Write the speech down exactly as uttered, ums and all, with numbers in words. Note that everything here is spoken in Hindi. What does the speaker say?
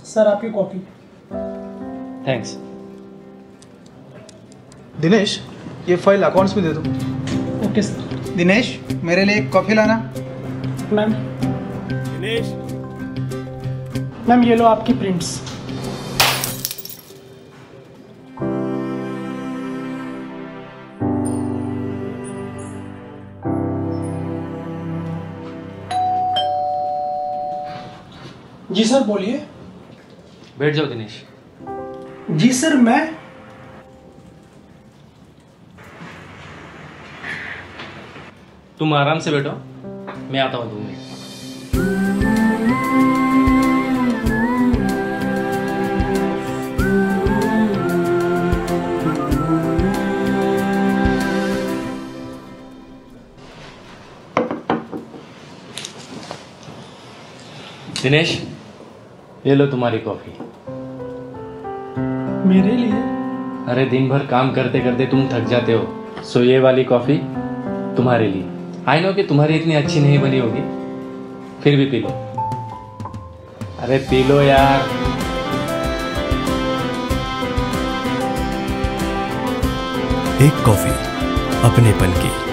सर आपकी कॉफी। थैंक्स। दिनेश, ये फाइल अकाउंट्स में दे दो। Okay sir. दिनेश, मेरे लिए एक कॉफ़ी लाना। मैम। दिनेश। मैम ये लो आपकी प्रिंट्स। जी सर बोलिए। बैठ जाओ दिनेश। जी सर मैं तुम आराम से बैठो, मैं आता हूँ दो मिनट। दिनेश, ये लो तुम्हारी कॉफी। मेरे लिए? अरे दिन भर काम करते करते तुम थक जाते हो, सो ये वाली कॉफी तुम्हारे लिए। आई नो कि तुम्हारी इतनी अच्छी नहीं बनी होगी, फिर भी पी लो। अरे पी लो यार। एक कॉफी अपनेपन की।